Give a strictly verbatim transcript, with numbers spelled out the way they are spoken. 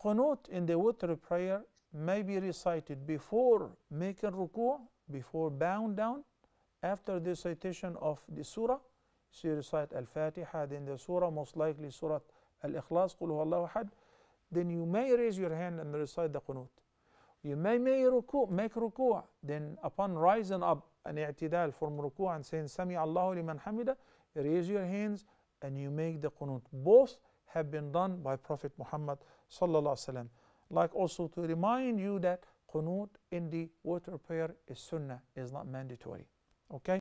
Qunut in the witr prayer may be recited before making ruku', before bowing down, after the recitation of the surah. So you recite Al-Fatiha, then the surah, most likely Surah Al-Ikhlas, Qul Huwallahu Ahad. Then you may raise your hand and recite the Qunut. You may make ruku', make ruku', then upon rising up an i'tidal from ruku' and saying Sami Allahu liman hamida, raise your hands and you make the Qunut. Both have been done by Prophet Muhammad sallallahu alaihi wasallam. Like also to remind you that Qunut in the witr prayer is sunnah, is not mandatory. Okay?